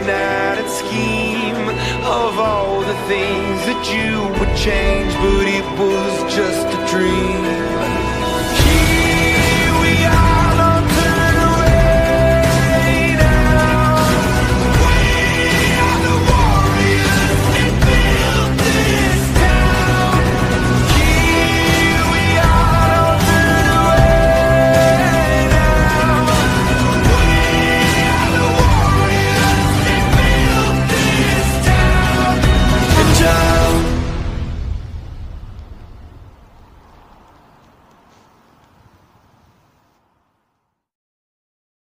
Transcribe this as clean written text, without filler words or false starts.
magnetic scheme of all the things that you would change, but it was just a dream.